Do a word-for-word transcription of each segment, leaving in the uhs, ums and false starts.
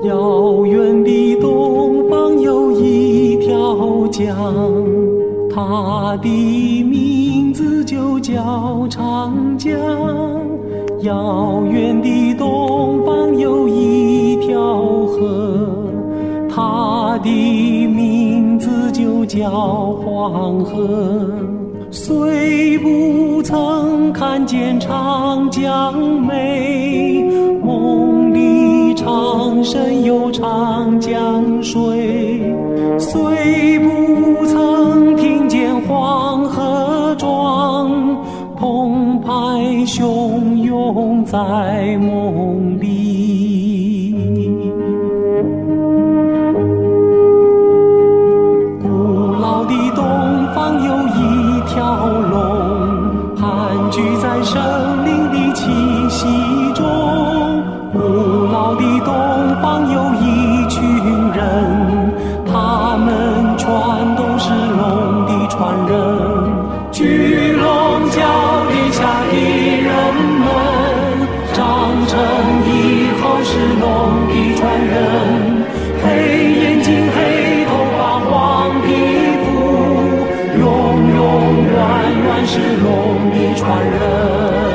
遥远的东方有一条江，它的名字就叫长江。遥远的东方有一条河，它的名字就叫黄河。虽不曾看见长江美，梦里常神游长江水。虽不曾听见黄河壮，澎湃汹涌在梦里。古老的东方有一条龙，盘踞在森林的气息中。古老的东方有一群人，他们全都是龙的传人。巨龙脚底下的人们，长成以后是龙的传人。黑眼睛黑头发黄皮肤，永永远远是龙的传人。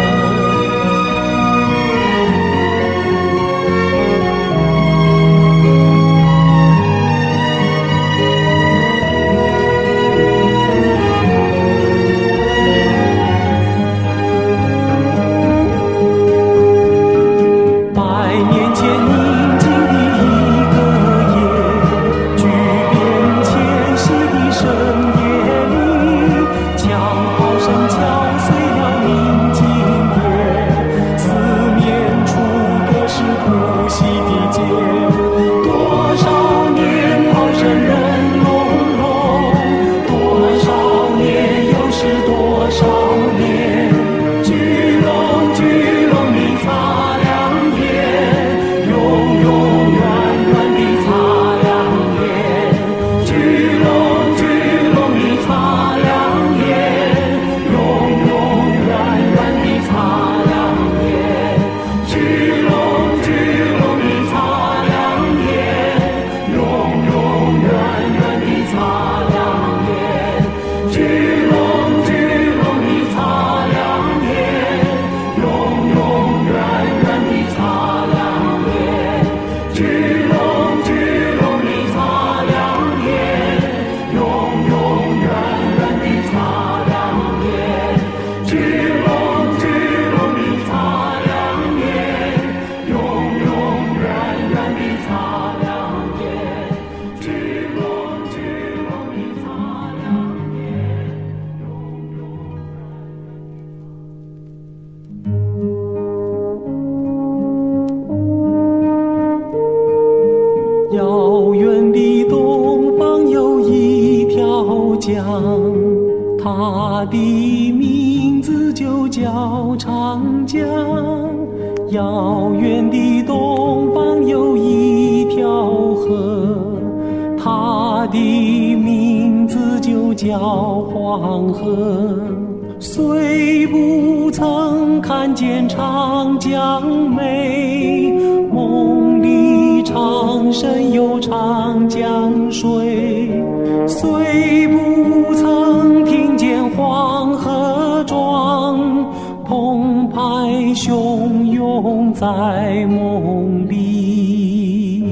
遥远的东方有一条江，它的名字就叫长江。遥远的东方有一条河，它的名字就叫黄河。虽不曾看见长江美，梦里常神游长江水。虽不曾听见黄河壮，澎湃汹涌在梦里。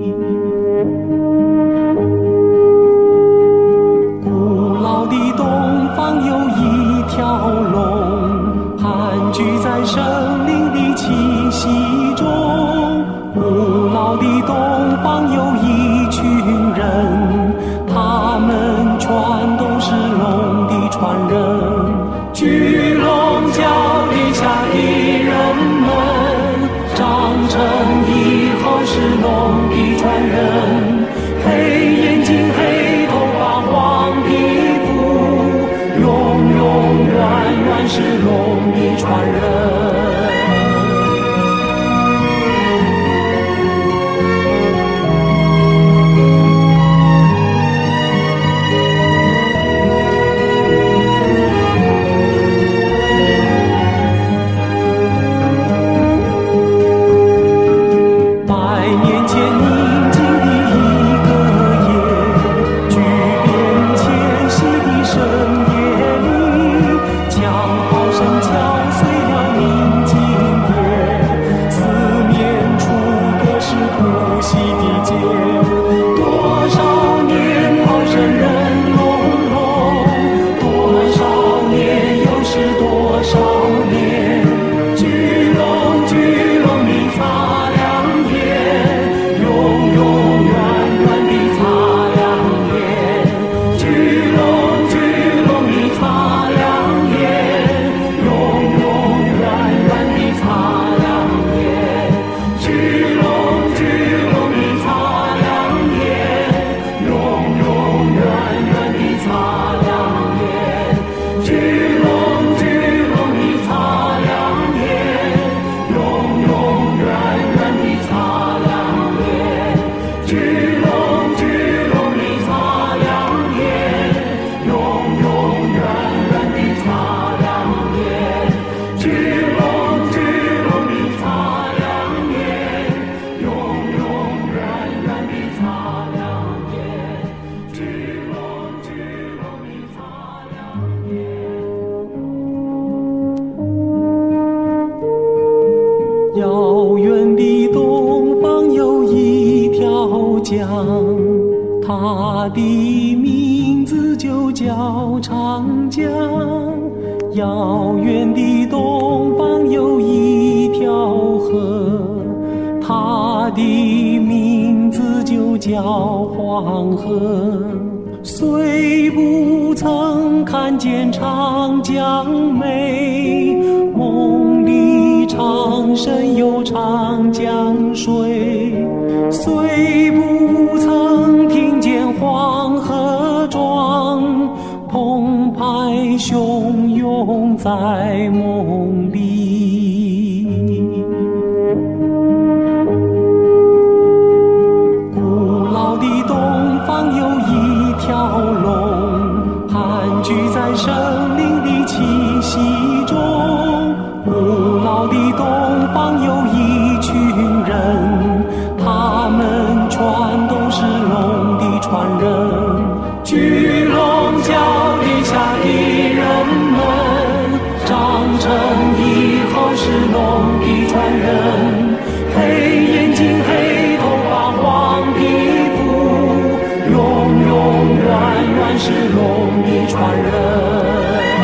古老的东方有一条龙，盘踞在森林的气息中。古老的东方有一群人，他们全都是龙的传人。巨龙脚底下的人们，长成以后是龙的传人。黑眼睛黑头发黄皮肤，永永远远是龙的传人。 江，它的名字就叫长江。遥远的东方有一条河，它的名字就叫黄河。虽不曾看见长江美，梦里常神有长江水。虽不曾听见黄河壮，澎湃汹涌在梦里。古老的东方有一条龙，盘踞在森林的气息中。古老的东方有一群人，他们全都是龙的传人。巨龙脚底下的人们，长成以后是龙的传人。黑眼睛黑头发黄皮肤，永永远远是龙的传人。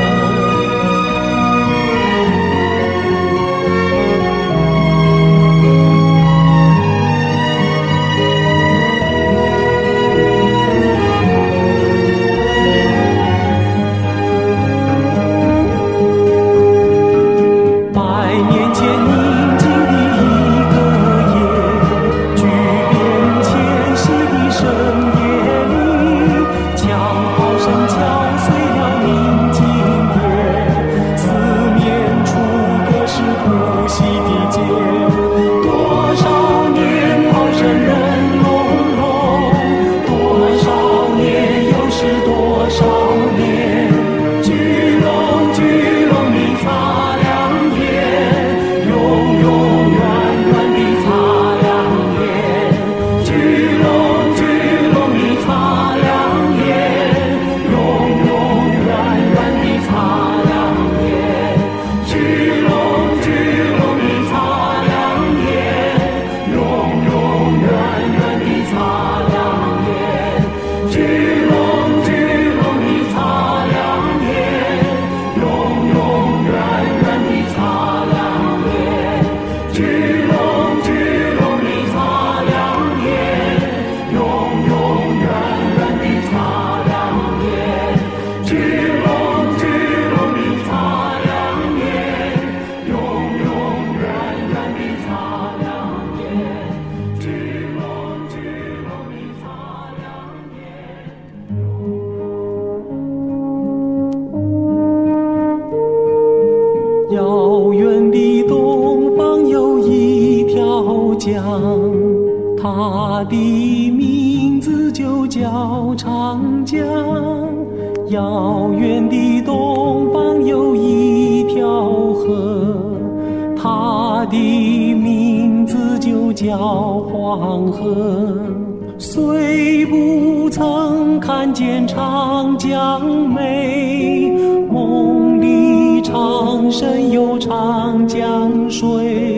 遥远的东方有一条江，它的名字就叫长江。遥远的东方有一条河，它的名字就叫黄河。虽不曾看见长江美，梦里常神有长江水。